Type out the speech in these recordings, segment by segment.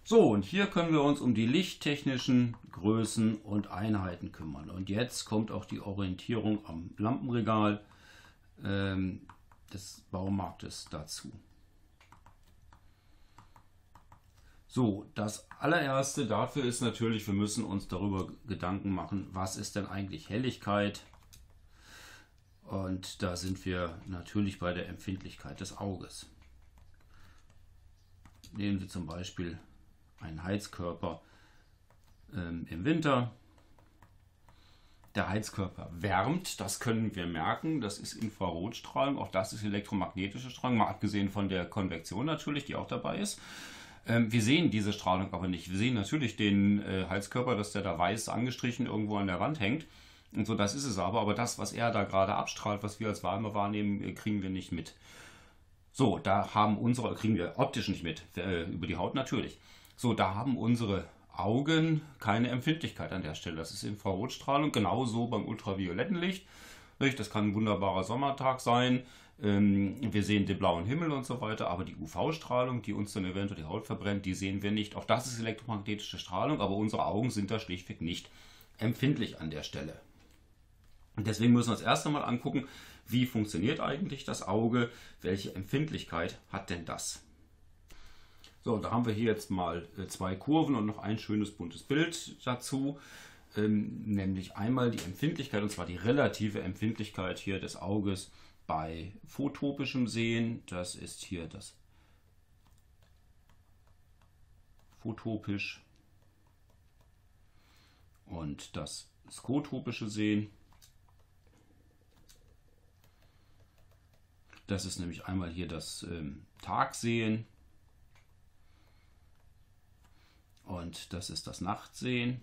So, und hier können wir uns um die lichttechnischen Größen und Einheiten kümmern. Und jetzt kommt auch die Orientierung am Lampenregal des Baumarktes dazu. So, das allererste dafür ist natürlich, wir müssen uns darüber Gedanken machen, was ist denn eigentlich Helligkeit? Und da sind wir natürlich bei der Empfindlichkeit des Auges. Nehmen Sie zum Beispiel einen Heizkörper im Winter. Der Heizkörper wärmt, das können wir merken, das ist Infrarotstrahlung, auch das ist elektromagnetische Strahlung, mal abgesehen von der Konvektion natürlich, die auch dabei ist. Wir sehen diese Strahlung aber nicht. Wir sehen natürlich den Heizkörper, dass der da weiß angestrichen irgendwo an der Wand hängt. Und so, das ist es aber das, was er da gerade abstrahlt, was wir als Wärme wahrnehmen, kriegen wir nicht mit. So, kriegen wir optisch nicht mit, über die Haut natürlich. So, da haben unsere Augen keine Empfindlichkeit an der Stelle. Das ist Infrarotstrahlung, genauso beim ultravioletten Licht. Das kann ein wunderbarer Sommertag sein. Wir sehen den blauen Himmel und so weiter, aber die UV-Strahlung, die uns dann eventuell die Haut verbrennt, die sehen wir nicht. Auch das ist elektromagnetische Strahlung, aber unsere Augen sind da schlichtweg nicht empfindlich an der Stelle. Und deswegen müssen wir uns erst einmal angucken, wie funktioniert eigentlich das Auge, welche Empfindlichkeit hat denn das? So, da haben wir hier jetzt mal zwei Kurven und noch ein schönes buntes Bild dazu, nämlich einmal die Empfindlichkeit, und zwar die relative Empfindlichkeit hier des Auges bei photopischem Sehen. Das ist hier das photopisch und das skotopische Sehen. Das ist nämlich einmal hier das Tagsehen und das ist das Nachtsehen.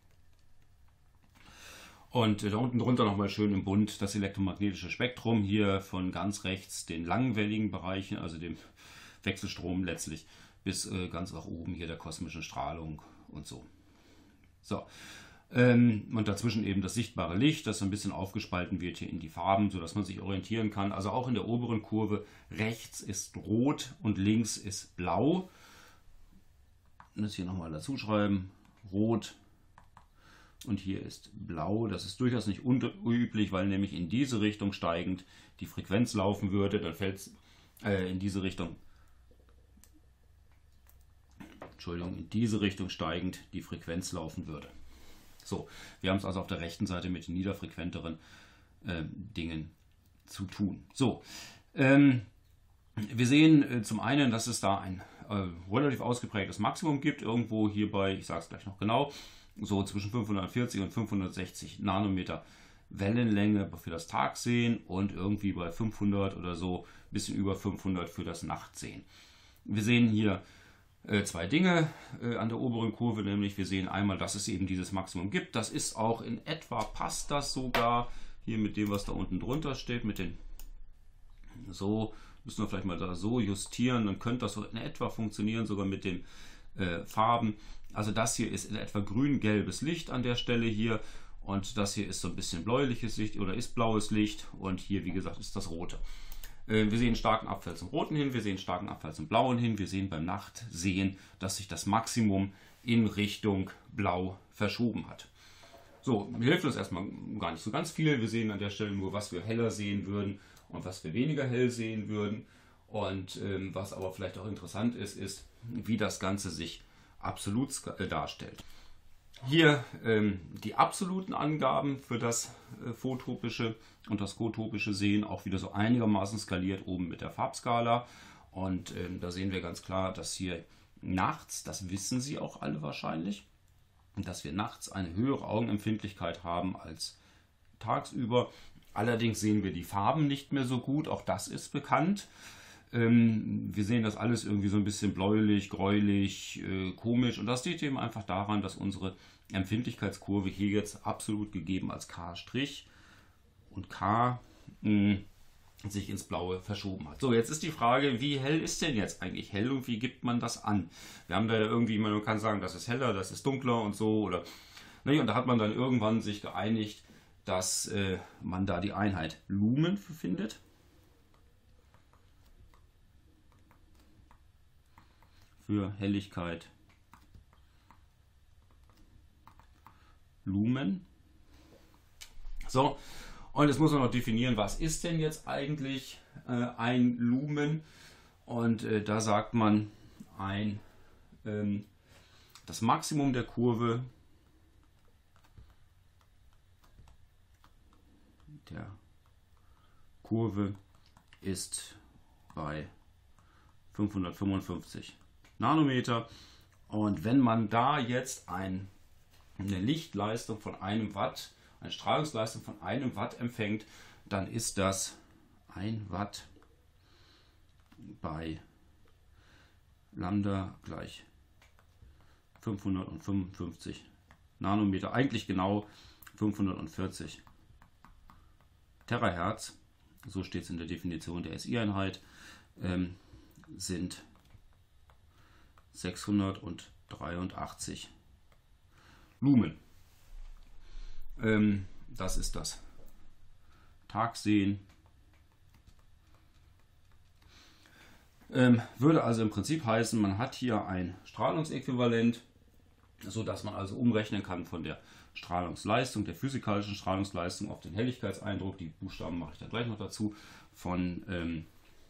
Und da unten drunter nochmal schön im Bunt das elektromagnetische Spektrum, hier von ganz rechts den langwelligen Bereichen, also dem Wechselstrom letztlich, bis ganz nach oben hier der kosmischen Strahlung und so. So. Und dazwischen eben das sichtbare Licht, das so ein bisschen aufgespalten wird hier in die Farben, sodass man sich orientieren kann. Also auch in der oberen Kurve rechts ist rot und links ist blau. Und das hier nochmal dazu schreiben, rot und hier ist blau. Das ist durchaus nicht unüblich, weil nämlich in diese Richtung steigend die Frequenz laufen würde. Dann fällt es in diese Richtung steigend die Frequenz laufen würde. So, wir haben es also auf der rechten Seite mit niederfrequenteren Dingen zu tun. So, wir sehen zum einen, dass es da ein relativ ausgeprägtes Maximum gibt, irgendwo hier bei, ich sage es gleich noch genau, so zwischen 540 und 560 Nanometer Wellenlänge für das Tagsehen und irgendwie bei 500 oder so, ein bisschen über 500 für das Nachtsehen. Wir sehen hier zwei Dinge an der oberen Kurve, nämlich wir sehen einmal, dass es eben dieses Maximum gibt. Das ist auch in etwa, passt das sogar hier mit dem, was da unten drunter steht, mit den, so müssen wir vielleicht mal da so justieren, dann könnte das so in etwa funktionieren, sogar mit den Farben. Also das hier ist in etwa grün-gelbes Licht an der Stelle hier und das hier ist so ein bisschen bläuliches Licht oder ist blaues Licht und hier, wie gesagt, ist das rote. Wir sehen starken Abfall zum Roten hin, wir sehen starken Abfall zum Blauen hin, wir sehen beim Nachtsehen, dass sich das Maximum in Richtung Blau verschoben hat. So, mir hilft uns erstmal gar nicht so ganz viel. Wir sehen an der Stelle nur, was wir heller sehen würden und was wir weniger hell sehen würden. Und was aber vielleicht auch interessant ist, ist, wie das Ganze sich absolut darstellt. Hier die absoluten Angaben für das photopische und das skotopische Sehen, auch wieder so einigermaßen skaliert oben mit der Farbskala. Und da sehen wir ganz klar, dass hier nachts, das wissen Sie auch alle wahrscheinlich, dass wir nachts eine höhere Augenempfindlichkeit haben als tagsüber. Allerdings sehen wir die Farben nicht mehr so gut, auch das ist bekannt. Wir sehen das alles irgendwie so ein bisschen bläulich, gräulich, komisch und das liegt eben einfach daran, dass unsere Empfindlichkeitskurve hier jetzt absolut gegeben als K' und K sich ins Blaue verschoben hat. So, jetzt ist die Frage, wie hell ist denn jetzt eigentlich hell und wie gibt man das an? Wir haben da ja irgendwie, man kann sagen, das ist heller, das ist dunkler und so, oder, ne, und da hat man dann irgendwann sich geeinigt, dass man da die Einheit Lumen findet. Für Helligkeit Lumen. So, und jetzt muss man noch definieren, was ist denn jetzt eigentlich ein Lumen? Und da sagt man, das Maximum der Kurve ist bei 555 Nanometer. Und wenn man da jetzt eine Lichtleistung von 1 Watt, eine Strahlungsleistung von 1 Watt empfängt, dann ist das 1 Watt bei Lambda gleich 555 Nanometer, eigentlich genau 540 Terahertz, so steht es in der Definition der SI-Einheit, sind 683 Lumen. Das ist das Tagsehen. Würde also im Prinzip heißen, man hat hier ein Strahlungsäquivalent, sodass man also umrechnen kann von der Strahlungsleistung, der physikalischen Strahlungsleistung auf den Helligkeitseindruck, die Buchstaben mache ich dann gleich noch dazu, von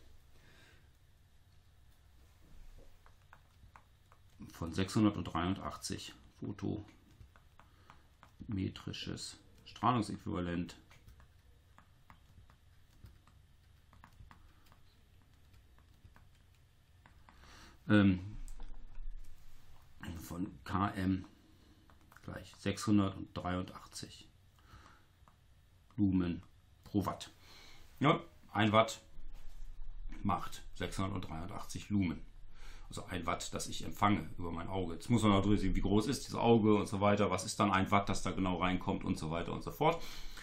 683 photometrisches Strahlungsäquivalent von km gleich 683 Lumen pro Watt. Ja, 1 Watt macht 683 Lumen. Also 1 Watt, das ich empfange über mein Auge. Jetzt muss man auch durchsehen, wie groß ist dieses Auge und so weiter. Was ist dann 1 Watt, das da genau reinkommt und so weiter und so fort.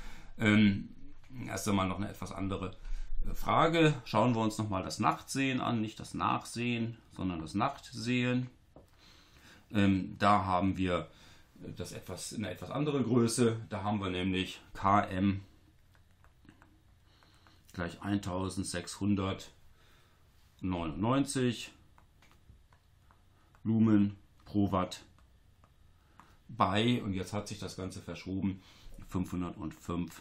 Erst einmal noch eine etwas andere Frage. Schauen wir uns nochmal das Nachtsehen an. Nicht das Nachsehen, sondern das Nachtsehen. Da haben wir eine etwas andere Größe. Da haben wir nämlich km gleich 1699 Lumen pro Watt bei, und jetzt hat sich das Ganze verschoben, 505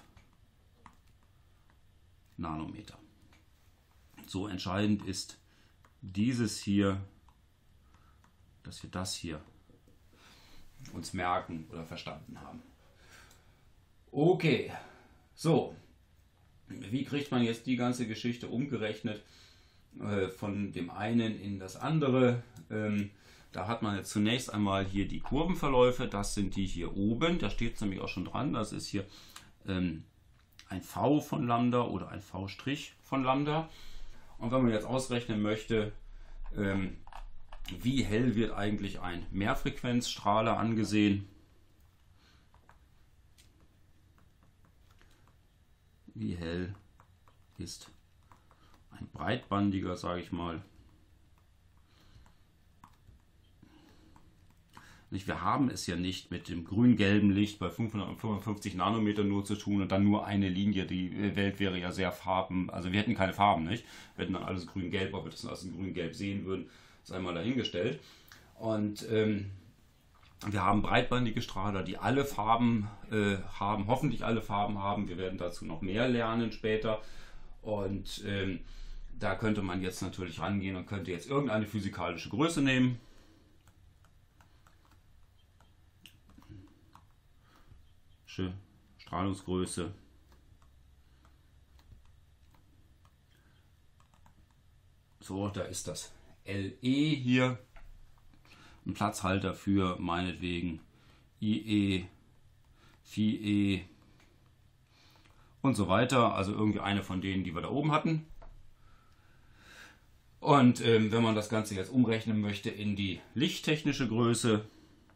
Nanometer. So entscheidend ist dieses hier, dass wir das hier uns merken oder verstanden haben. Okay, so, wie kriegt man jetzt die ganze Geschichte umgerechnet von dem einen in das andere? Da hat man jetzt zunächst einmal hier die Kurvenverläufe, das sind die hier oben, da steht es nämlich auch schon dran, das ist hier ein V von Lambda oder ein V' von Lambda. Und wenn man jetzt ausrechnen möchte, wie hell wird eigentlich ein Mehrfrequenzstrahler angesehen, wie hell ist ein breitbandiger, sage ich mal. Wir haben es ja nicht mit dem grün-gelben Licht bei 555 Nanometer nur zu tun und dann nur eine Linie. Die Welt wäre ja sehr also wir hätten keine Farben, nicht? Wir hätten dann alles grün-gelb, ob wir das als grün-gelb sehen würden, sei mal dahingestellt. Und wir haben breitbandige Strahler, die alle Farben haben, hoffentlich alle Farben haben. Wir werden dazu noch mehr lernen später. Und da könnte man jetzt natürlich rangehen und könnte jetzt irgendeine physikalische Größe nehmen. Strahlungsgröße. So, da ist das LE hier. Ein Platzhalter für meinetwegen IE, PHE und so weiter. Also irgendwie eine von denen, die wir da oben hatten. Und wenn man das Ganze jetzt umrechnen möchte in die lichttechnische Größe,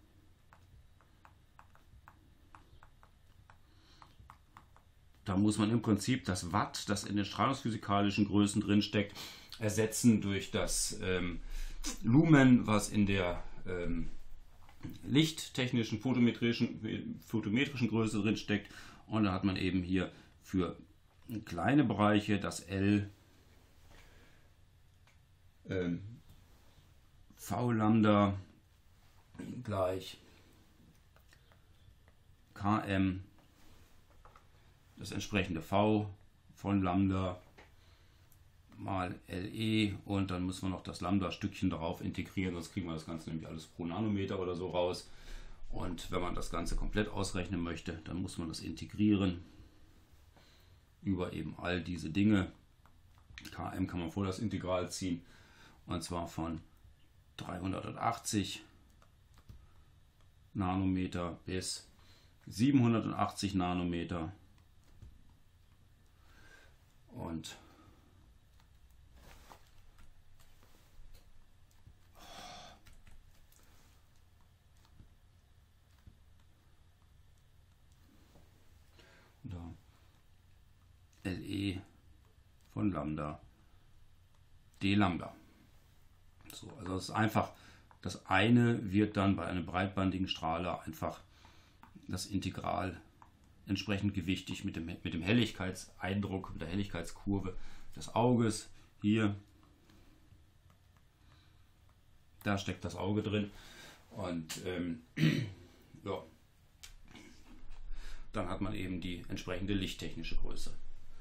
da muss man im Prinzip das Watt, das in den strahlungsphysikalischen Größen drin steckt, ersetzen durch das Lumen, was in der lichttechnischen, photometrischen Größe drin steckt. Und da hat man eben hier für kleine Bereiche das L V Lambda gleich km, das entsprechende v von Lambda mal Le, und dann müssen wir noch das Lambda-Stückchen darauf integrieren, sonst kriegen wir das Ganze nämlich alles pro Nanometer oder so raus. Und wenn man das Ganze komplett ausrechnen möchte, dann muss man das integrieren über eben all diese Dinge. Km kann man vor das Integral ziehen, und zwar von 380 Nanometer bis 780 Nanometer. Und da Le von Lambda d Lambda. So, also das ist einfach, das eine wird dann bei einem breitbandigen Strahler einfach das Integral entsprechend gewichtig mit dem Helligkeitseindruck, mit der Helligkeitskurve des Auges. Hier, da steckt das Auge drin, und ja, dann hat man eben die entsprechende lichttechnische Größe.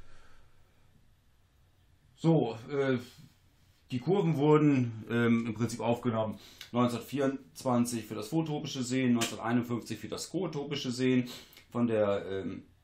So, die Kurven wurden im Prinzip aufgenommen 1924 für das phototropische Sehen, 1951 für das skotopische Sehen von der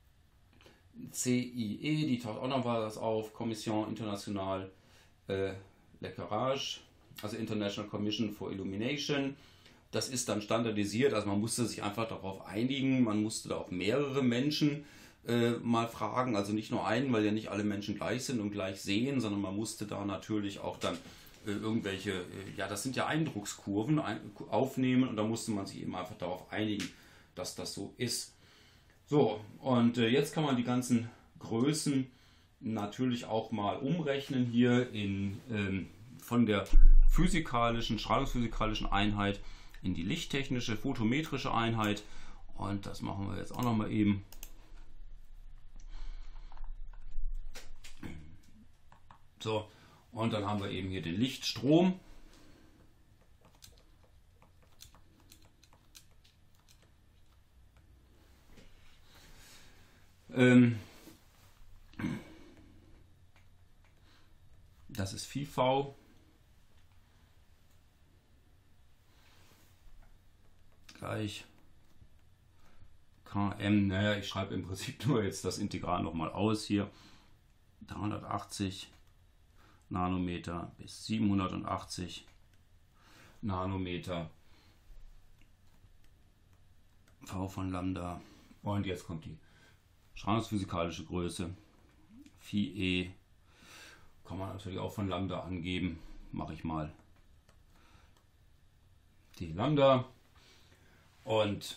CIE, die taucht auch noch was auf, Commission Internationale l'Éclairage, also International Commission for Illumination. Das ist dann standardisiert, also man musste sich einfach darauf einigen, man musste da auch mehrere Menschen mal fragen, also nicht nur einen, weil ja nicht alle Menschen gleich sind und gleich sehen, sondern man musste da natürlich auch dann irgendwelche, ja, das sind ja Eindruckskurven aufnehmen, und da musste man sich eben einfach darauf einigen, dass das so ist. So, und jetzt kann man die ganzen Größen natürlich auch mal umrechnen hier von der strahlungsphysikalischen Einheit in die lichttechnische, photometrische Einheit, und das machen wir jetzt auch noch mal eben. So, und dann haben wir eben hier den Lichtstrom. Das ist Phi V gleich Km. Naja, ich schreibe im Prinzip nur jetzt das Integral nochmal aus hier. 380 Nanometer bis 780 Nanometer V von Lambda. Und jetzt kommt die strahlungsphysikalische Größe. Phi E kann man natürlich auch von Lambda angeben. Mache ich mal d Lambda. Und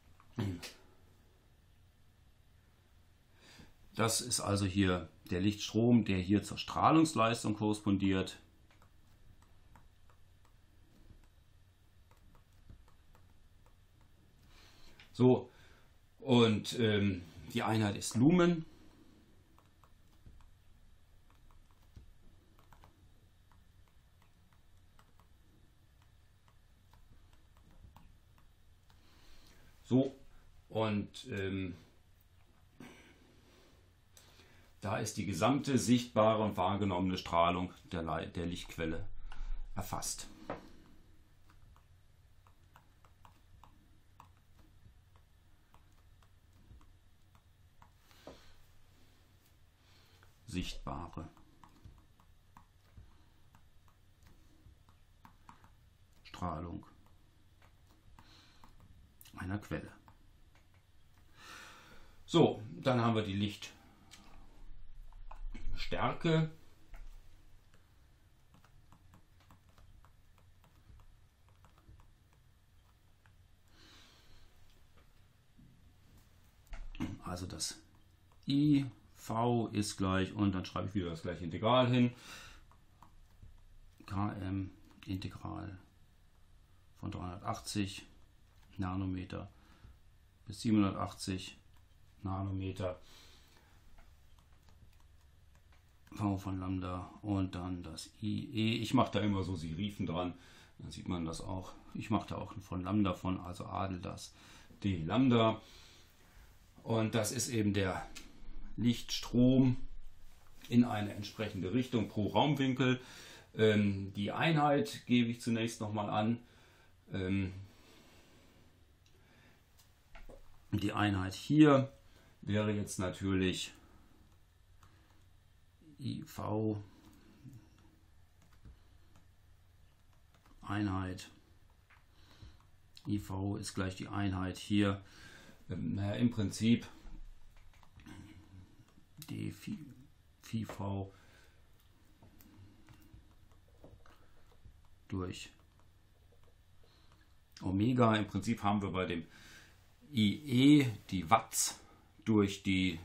das ist also hier der Lichtstrom, der hier zur Strahlungsleistung korrespondiert. So, und die Einheit ist Lumen. So, und da ist die gesamte sichtbare und wahrgenommene Strahlung der Lichtquelle erfasst. Sichtbare Strahlung einer Quelle. So, dann haben wir die Lichtstärke. Also das IV ist gleich, und dann schreibe ich wieder das gleiche Integral hin. Km Integral von 380 Nanometer bis 780 Nanometer V von Lambda, und dann das IE. Ich mache da immer so Serifen dran, dann sieht man das auch. Ich mache da auch von Lambda von, also adel das d Lambda. Und das ist eben der Lichtstrom in eine entsprechende Richtung pro Raumwinkel. Die Einheit gebe ich zunächst nochmal an. Die Einheit hier wäre jetzt natürlich IV Einheit. IV ist gleich die Einheit hier. Im Prinzip dV durch Omega. Im Prinzip haben wir bei dem IE die Watts durch die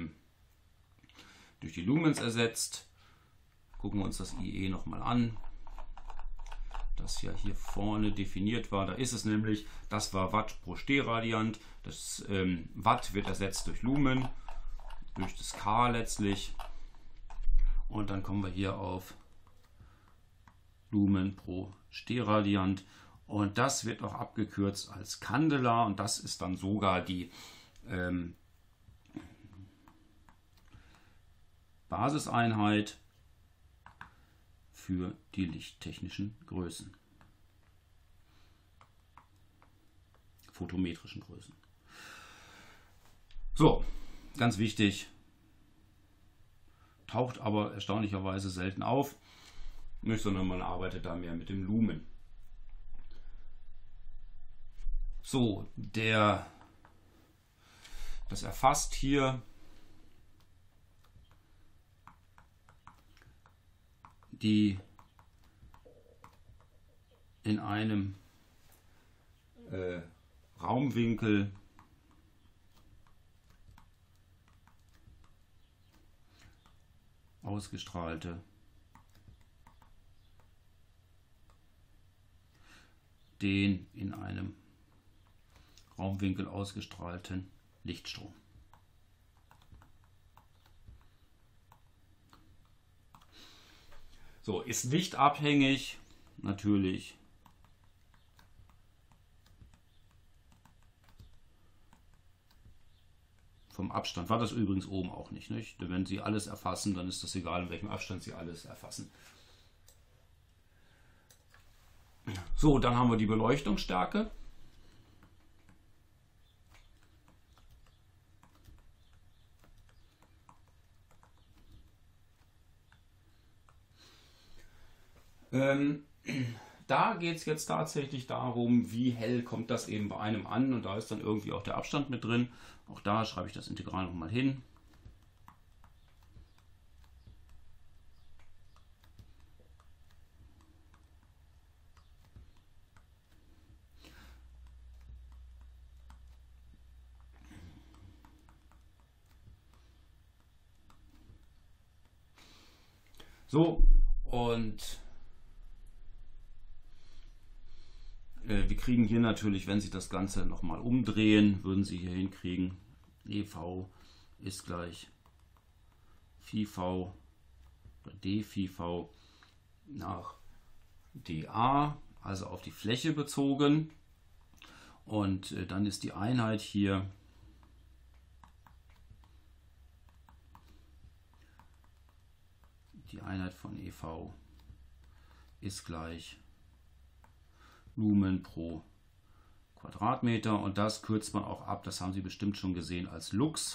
Lumens ersetzt. Gucken wir uns das IE nochmal an, das ja hier vorne definiert war. Da ist es nämlich, das war Watt pro Stehradiant. Das Watt wird ersetzt durch Lumen, durch das K letztlich. Und dann kommen wir hier auf Lumen pro Stehradiant. Und das wird auch abgekürzt als Candela. Und das ist dann sogar die Basiseinheit für die lichttechnischen Größen, photometrischen Größen. So, ganz wichtig, taucht aber erstaunlicherweise selten auf, nicht, sondern man arbeitet da mehr mit dem Lumen. So, das erfasst hier die in einem Raumwinkel ausgestrahlte den in einem Raumwinkel ausgestrahlten Lichtstrom. So, ist lichtabhängig natürlich vom Abstand. War das übrigens oben auch nicht. Wenn Sie alles erfassen, dann ist das egal, in welchem Abstand Sie alles erfassen. So, dann haben wir die Beleuchtungsstärke. Da geht es jetzt tatsächlich darum, wie hell kommt das eben bei einem an, und da ist dann irgendwie auch der Abstand mit drin. Auch da schreibe ich das Integral nochmal hin. So, und wir kriegen hier natürlich, wenn Sie das Ganze nochmal umdrehen, würden Sie hier hinkriegen, EV ist gleich FIV oder dFIV nach dA, also auf die Fläche bezogen. Und dann ist die Einheit hier die Einheit von EV ist gleich Lumen pro Quadratmeter, und das kürzt man auch ab, das haben Sie bestimmt schon gesehen, als Lux.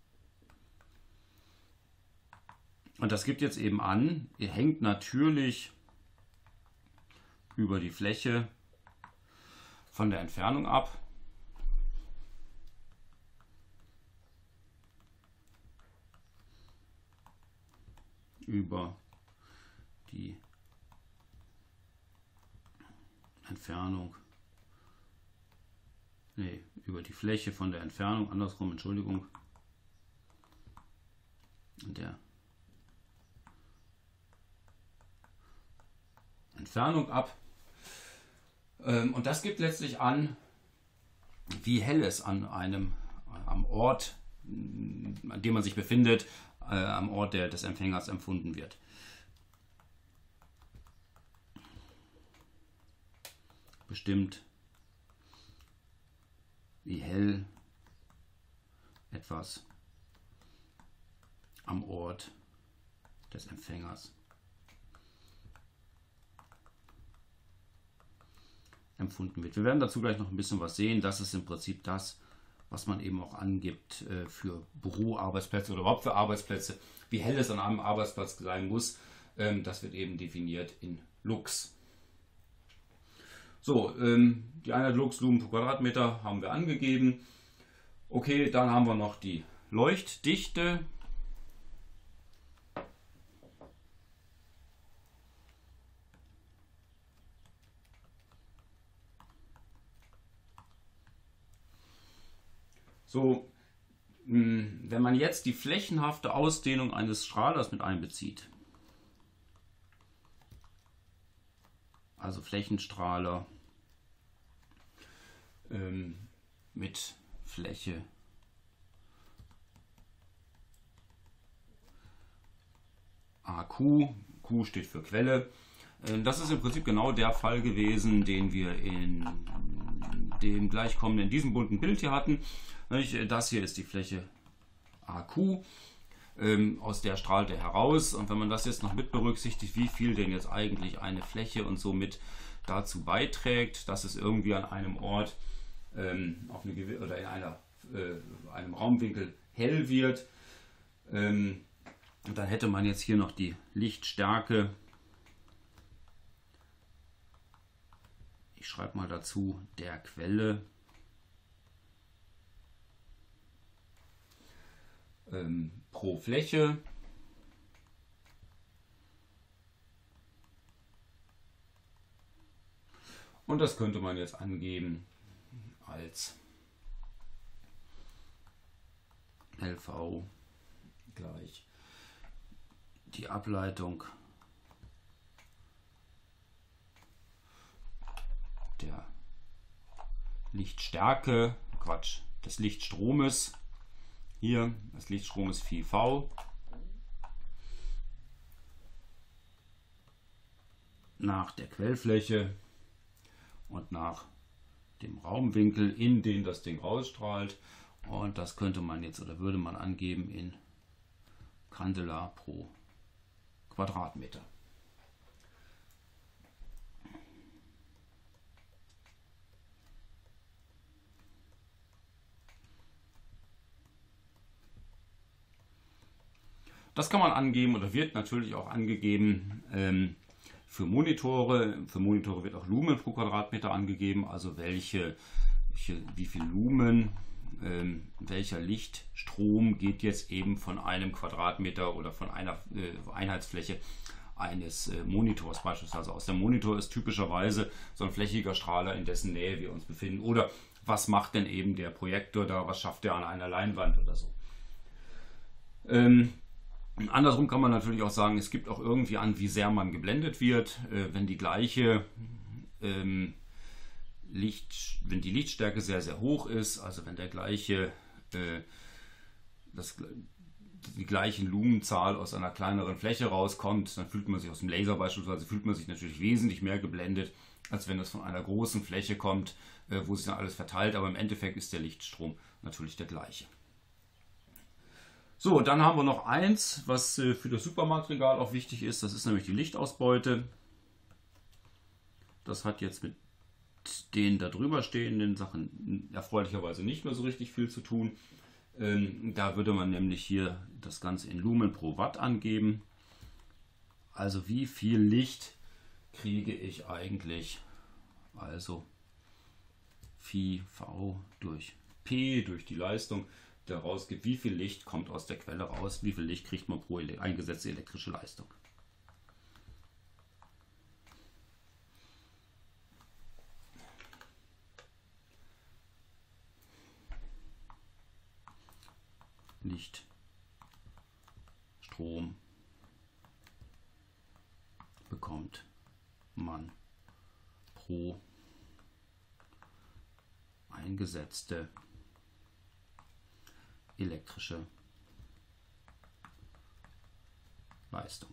Und das gibt jetzt eben an, ihr hängt natürlich über die Fläche von der Entfernung ab. Über die Entfernung, über die Fläche von der Entfernung, andersrum, Entschuldigung, der Entfernung ab. Und das gibt letztlich an, wie hell es am Ort, an dem man sich befindet, am Ort des Empfängers empfunden wird. Bestimmt, wie hell etwas am Ort des Empfängers empfunden wird. Wir werden dazu gleich noch ein bisschen was sehen. Das ist im Prinzip das, was man eben auch angibt für Büroarbeitsplätze oder überhaupt für Arbeitsplätze. Wie hell es an einem Arbeitsplatz sein muss, das wird eben definiert in Lux. So, die Einheit Lux Lumen pro Quadratmeter haben wir angegeben. Okay, dann haben wir noch die Leuchtdichte. So, wenn man jetzt die flächenhafte Ausdehnung eines Strahlers mit einbezieht, also Flächenstrahler mit Fläche AQ, Q steht für Quelle. Das ist im Prinzip genau der Fall gewesen, den wir in dem gleichkommenden, in diesem bunten Bild hier hatten. Das hier ist die Fläche AQ, aus der strahlt er heraus. Und wenn man das jetzt noch mit berücksichtigt, wie viel denn jetzt eigentlich eine Fläche und somit dazu beiträgt, dass es irgendwie an einem Ort auf eine, oder in einem Raumwinkel hell wird, dann hätte man jetzt hier noch die Lichtstärke. Ich schreibe mal dazu der Quelle pro Fläche. Und das könnte man jetzt angeben als LV gleich die Ableitung der Lichtstärke, des Lichtstromes. Hier, des Lichtstromes Phi V nach der Quellfläche und nach dem Raumwinkel, in den das Ding ausstrahlt. Und das könnte man jetzt oder würde man angeben in Candela pro Quadratmeter. Das kann man angeben oder wird natürlich auch angegeben für Monitore. Für Monitore wird auch Lumen pro Quadratmeter angegeben, also wie viel Lumen, welcher Lichtstrom geht jetzt eben von einem Quadratmeter oder von einer Einheitsfläche eines Monitors beispielsweise aus. Der Monitor ist typischerweise so ein flächiger Strahler, in dessen Nähe wir uns befinden. Oder was macht denn eben der Projektor da, was schafft er an einer Leinwand oder so. Andersrum kann man natürlich auch sagen, es gibt auch irgendwie an, wie sehr man geblendet wird. Wenn die gleiche wenn die Lichtstärke sehr, sehr hoch ist, also wenn die gleiche Lumenzahl aus einer kleineren Fläche rauskommt, dann fühlt man sich aus dem Laser beispielsweise natürlich wesentlich mehr geblendet, als wenn das von einer großen Fläche kommt, wo sich dann alles verteilt, aber im Endeffekt ist der Lichtstrom natürlich der gleiche. So, dann haben wir noch eins, was für das Supermarktregal auch wichtig ist. Das ist nämlich die Lichtausbeute. Das hat jetzt mit den da drüber stehenden Sachen erfreulicherweise nicht mehr so richtig viel zu tun. Da würde man nämlich hier das Ganze in Lumen pro Watt angeben. Also wie viel Licht kriege ich eigentlich? Also Phi V durch P durch die Leistung, der rausgibt, wie viel Licht kommt aus der Quelle raus, wie viel Licht kriegt man pro eingesetzte elektrische Leistung. Lichtstrom bekommt man pro eingesetzte elektrische Leistung.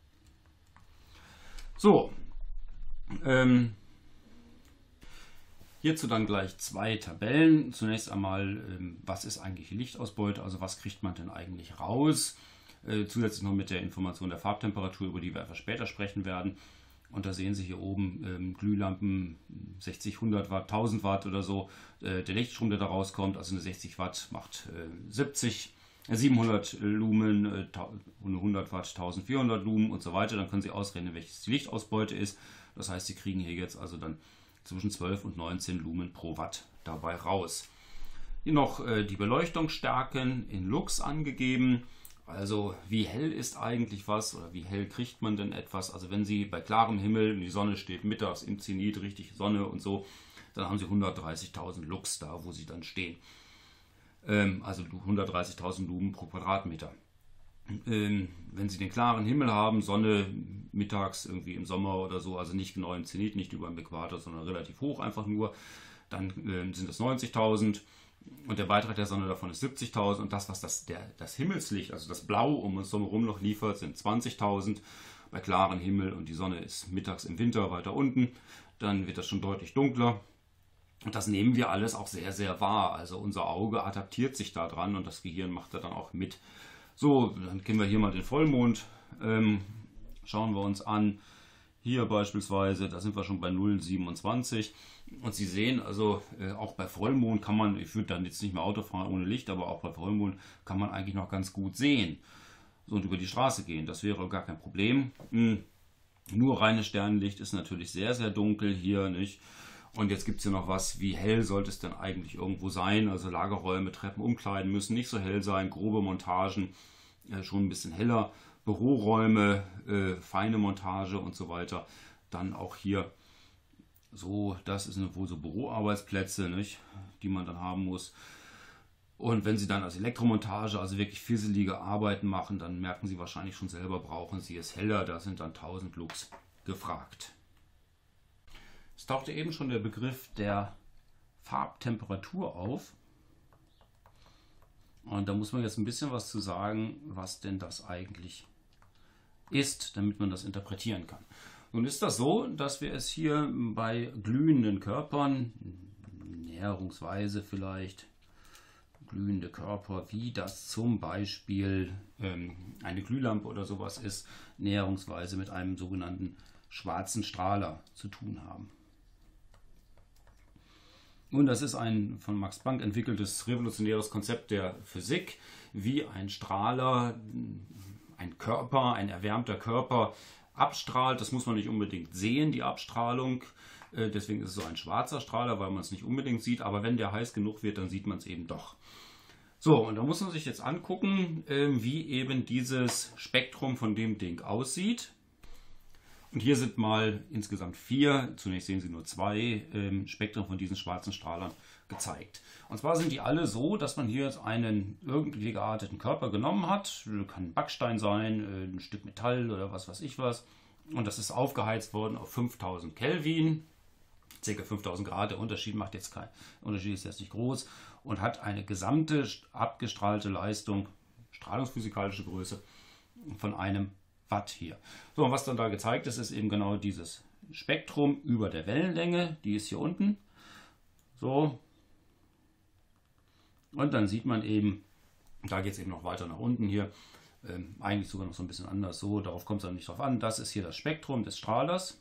So, Hierzu dann gleich zwei Tabellen. Zunächst einmal, was ist eigentlich die Lichtausbeute, also was kriegt man denn eigentlich raus? Zusätzlich noch mit der Information der Farbtemperatur, über die wir etwas später sprechen werden. Und da sehen Sie hier oben Glühlampen 60, 100 Watt, 1000 Watt oder so. Der Lichtstrom, der da rauskommt, also eine 60 Watt macht 700 Lumen, eine 100 Watt 1400 Lumen und so weiter. Dann können Sie ausrechnen, welches die Lichtausbeute ist. Das heißt, Sie kriegen hier jetzt also dann zwischen 12 und 19 Lumen pro Watt dabei raus. Hier noch die Beleuchtungsstärken in Lux angegeben. Also wie hell ist eigentlich was oder wie hell kriegt man denn etwas? Also wenn Sie bei klarem Himmel, die Sonne steht mittags im Zenit, richtig Sonne und so, dann haben Sie 130.000 Lux da, wo Sie dann stehen. Also 130.000 Lumen pro Quadratmeter. Wenn Sie den klaren Himmel haben, Sonne mittags irgendwie im Sommer oder so, also nicht genau im Zenit, nicht über dem Äquator, sondern relativ hoch einfach nur, dann sind das 90.000. Und der Beitrag der Sonne davon ist 70.000 und das, was das Himmelslicht, also das Blau um uns herum noch liefert, sind 20.000 bei klarem Himmel und die Sonne ist mittags im Winter weiter unten, dann wird das schon deutlich dunkler und das nehmen wir alles auch sehr, sehr wahr. Also unser Auge adaptiert sich da dran und das Gehirn macht da dann auch mit. So, dann kennen wir hier mal den Vollmond, schauen wir uns an. Hier beispielsweise, da sind wir schon bei 0,27 und Sie sehen also auch bei Vollmond kann man, ich würde dann jetzt nicht mehr Auto fahren ohne Licht, aber auch bei Vollmond kann man eigentlich noch ganz gut sehen so, und über die Straße gehen, das wäre gar kein Problem. Nur reines Sternenlicht ist natürlich sehr, sehr dunkel hier, nicht? Und jetzt gibt es hier noch was, wie hell sollte es denn eigentlich irgendwo sein, also Lagerräume, Treppen, Umkleiden müssen nicht so hell sein, grobe Montagen schon ein bisschen heller. Büroräume, feine Montage und so weiter. Dann auch hier so, das sind wohl so Büroarbeitsplätze, nicht, die man dann haben muss. Und wenn Sie dann als Elektromontage, also wirklich fisselige Arbeiten machen, dann merken Sie wahrscheinlich schon selber, brauchen Sie es heller. Da sind dann 1000 Lux gefragt. Es tauchte eben schon der Begriff der Farbtemperatur auf. Und da muss man jetzt ein bisschen was zu sagen, was denn das eigentlich ist, damit man das interpretieren kann. Nun ist das so, dass wir es hier bei glühenden Körpern, näherungsweise vielleicht glühende Körper, wie das zum Beispiel eine Glühlampe oder sowas ist, näherungsweise mit einem sogenannten schwarzen Strahler zu tun haben. Nun, das ist ein von Max Planck entwickeltes revolutionäres Konzept der Physik, wie ein Strahler, ein Körper, ein erwärmter Körper abstrahlt. Das muss man nicht unbedingt sehen, die Abstrahlung. Deswegen ist es so ein schwarzer Strahler, weil man es nicht unbedingt sieht. Aber wenn der heiß genug wird, dann sieht man es eben doch. So, und da muss man sich jetzt angucken, wie eben dieses Spektrum von dem Ding aussieht. Und hier sind mal insgesamt 4, zunächst sehen Sie nur 2 Spektren von diesen schwarzen Strahlern gezeigt. Und zwar sind die alle so, dass man hier jetzt einen irgendwie gearteten Körper genommen hat. Kann ein Backstein sein, ein Stück Metall oder was weiß ich was. Und das ist aufgeheizt worden auf 5000 Kelvin, ca. 5000 Grad. Der Unterschied ist jetzt nicht groß und hat eine gesamte abgestrahlte Leistung, strahlungsphysikalische Größe von einem Watt hier. So, und was dann da gezeigt ist, ist eben genau dieses Spektrum über der Wellenlänge, die ist hier unten. So. Und dann sieht man eben, da geht es eben noch weiter nach unten hier, eigentlich sogar noch so ein bisschen anders, so, darauf kommt es dann nicht drauf an. Das ist hier das Spektrum des Strahlers.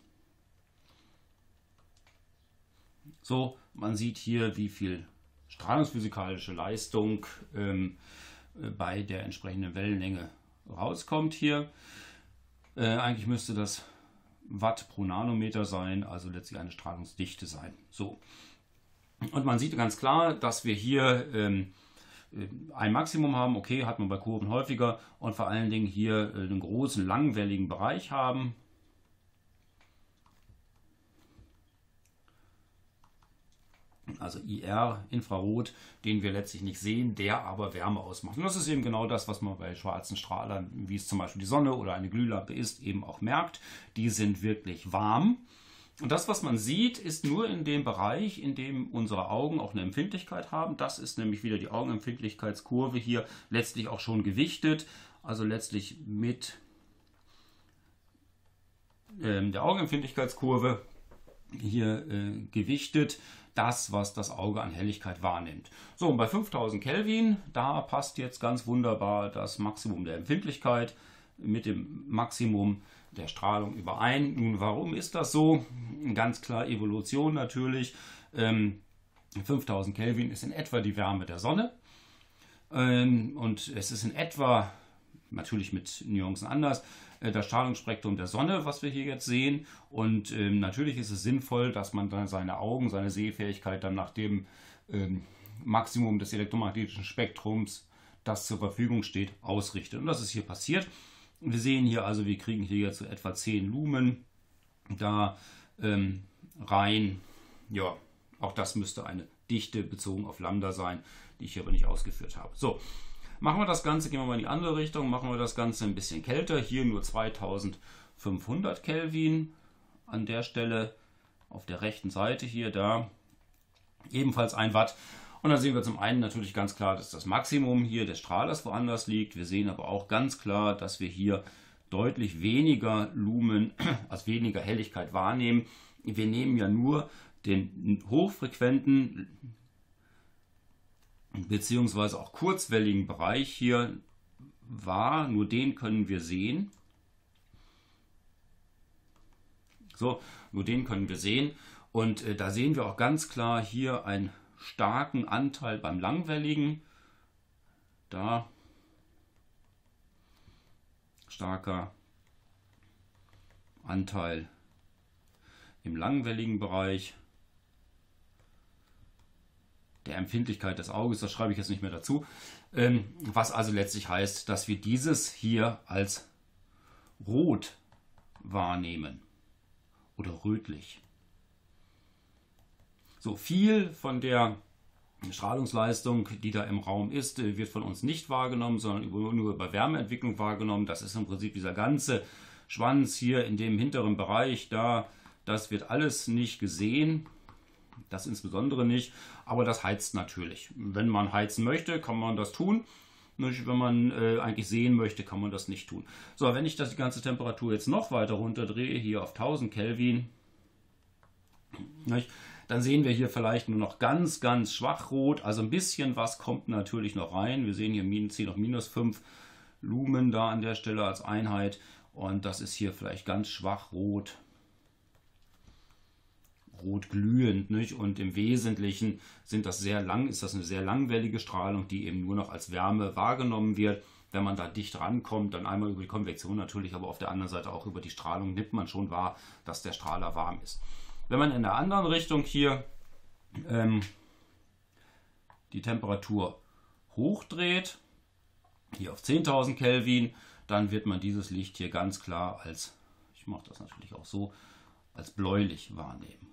So, man sieht hier, wie viel strahlungsphysikalische Leistung bei der entsprechenden Wellenlänge rauskommt hier. Eigentlich müsste das Watt pro Nanometer sein, also letztlich eine Strahlungsdichte sein. So. Und man sieht ganz klar, dass wir hier ein Maximum haben, okay, hat man bei Kurven häufiger, und vor allen Dingen hier einen großen langwelligen Bereich haben. Also IR, Infrarot, den wir letztlich nicht sehen, der aber Wärme ausmacht. Und das ist eben genau das, was man bei schwarzen Strahlern, wie es zum Beispiel die Sonne oder eine Glühlampe ist, eben auch merkt. Die sind wirklich warm. Und das, was man sieht, ist nur in dem Bereich, in dem unsere Augen auch eine Empfindlichkeit haben. Das ist nämlich wieder die Augenempfindlichkeitskurve hier, letztlich auch schon gewichtet. Also letztlich mit der Augenempfindlichkeitskurve hier gewichtet, das, was das Auge an Helligkeit wahrnimmt. So, und bei 5000 Kelvin, da passt jetzt ganz wunderbar das Maximum der Empfindlichkeit mit dem Maximum der Strahlung überein. Nun, warum ist das so? Ganz klar Evolution natürlich. 5000 Kelvin ist in etwa die Wärme der Sonne. Und es ist in etwa, natürlich mit Nuancen anders, das Strahlungsspektrum der Sonne, was wir hier jetzt sehen. Und natürlich ist es sinnvoll, dass man dann seine Augen, seine Sehfähigkeit dann nach dem Maximum des elektromagnetischen Spektrums, das zur Verfügung steht, ausrichtet. Und das ist hier passiert. Wir sehen hier also, wir kriegen hier jetzt so etwa 10 Lumen da rein. Ja, auch das müsste eine Dichte bezogen auf Lambda sein, die ich hier aber nicht ausgeführt habe. So, machen wir das Ganze, gehen wir mal in die andere Richtung, machen wir das Ganze ein bisschen kälter. Hier nur 2500 Kelvin an der Stelle auf der rechten Seite hier, da ebenfalls 1 Watt. Und da sehen wir zum einen natürlich ganz klar, dass das Maximum hier des Strahlers woanders liegt. Wir sehen aber auch ganz klar, dass wir hier deutlich weniger Lumen, also weniger Helligkeit wahrnehmen. Wir nehmen ja nur den hochfrequenten beziehungsweise auch kurzwelligen Bereich hier wahr, nur den können wir sehen. So, nur den können wir sehen. Und da sehen wir auch ganz klar hier einen starken Anteil beim langwelligen. Da starker Anteil im langwelligen Bereich der Empfindlichkeit des Auges, das schreibe ich jetzt nicht mehr dazu, was also letztlich heißt, dass wir dieses hier als rot wahrnehmen oder rötlich. So viel von der Strahlungsleistung, die da im Raum ist, wird von uns nicht wahrgenommen, sondern nur über Wärmeentwicklung wahrgenommen. Das ist im Prinzip dieser ganze Schwanz hier in dem hinteren Bereich, da, das wird alles nicht gesehen. Das insbesondere nicht, aber das heizt natürlich. Wenn man heizen möchte, kann man das tun. Wenn man eigentlich sehen möchte, kann man das nicht tun. So, wenn ich die ganze Temperatur jetzt noch weiter runterdrehe, hier auf 1000 Kelvin, dann sehen wir hier vielleicht nur noch ganz, ganz schwach rot. Also ein bisschen was kommt natürlich noch rein. Wir sehen hier noch minus 5 Lumen da an der Stelle als Einheit. Und das ist hier vielleicht ganz schwach rot. Rot glühend, nicht? Und im Wesentlichen ist das eine sehr langwellige Strahlung, die eben nur noch als Wärme wahrgenommen wird. Wenn man da dicht rankommt, dann einmal über die Konvektion natürlich, aber auf der anderen Seite auch über die Strahlung nimmt man schon wahr, dass der Strahler warm ist. Wenn man in der anderen Richtung hier die Temperatur hochdreht, hier auf 10.000 Kelvin, dann wird man dieses Licht hier ganz klar als, ich mache das natürlich auch so, als bläulich wahrnehmen.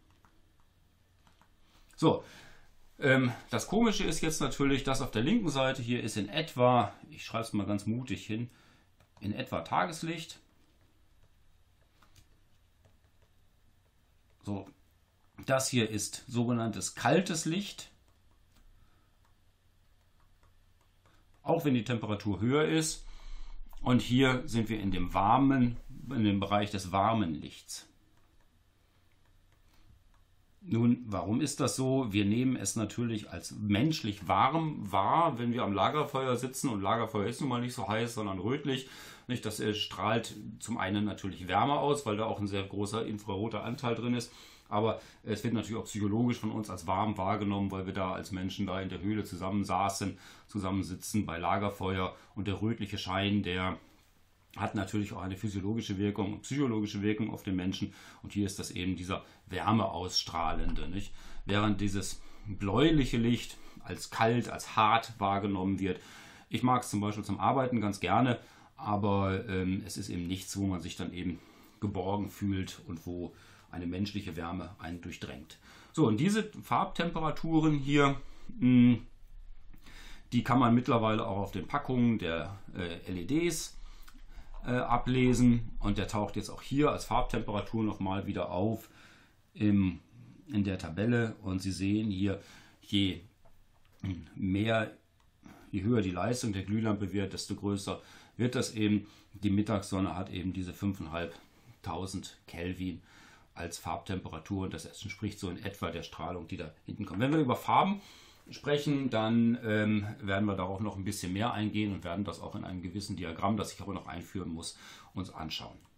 So, das Komische ist jetzt natürlich, dass auf der linken Seite hier ist in etwa, ich schreibe es mal ganz mutig hin, in etwa Tageslicht. So, das hier ist sogenanntes kaltes Licht. Auch wenn die Temperatur höher ist. Und hier sind wir in dem Bereich des warmen Lichts. Nun, warum ist das so? Wir nehmen es natürlich als menschlich warm wahr, wenn wir am Lagerfeuer sitzen. Und Lagerfeuer ist nun mal nicht so heiß, sondern rötlich. Nicht? Das strahlt zum einen natürlich Wärme aus, weil da auch ein sehr großer infraroter Anteil drin ist. Aber es wird natürlich auch psychologisch von uns als warm wahrgenommen, weil wir da als Menschen da in der Höhle zusammensitzen bei Lagerfeuer. Und der rötliche Schein, der hat natürlich auch eine physiologische Wirkung und psychologische Wirkung auf den Menschen. Und hier ist das eben dieser wärmeausstrahlende, nicht? Während dieses bläuliche Licht als kalt, als hart wahrgenommen wird. Ich mag es zum Beispiel zum Arbeiten ganz gerne, aber es ist eben nichts, wo man sich dann eben geborgen fühlt und wo eine menschliche Wärme einen durchdrängt. So, und diese Farbtemperaturen hier, die kann man mittlerweile auch auf den Packungen der LEDs ablesen, und der taucht jetzt auch hier als Farbtemperatur nochmal wieder auf in der Tabelle, und Sie sehen hier, je höher die Leistung der Glühlampe wird, desto größer wird das eben. Die Mittagssonne hat eben diese 5.500 Kelvin als Farbtemperatur und das entspricht so in etwa der Strahlung, die da hinten kommt. Wenn wir über Farben sprechen, dann werden wir darauf noch ein bisschen mehr eingehen und werden das auch in einem gewissen Diagramm, das ich aber noch einführen muss, uns anschauen.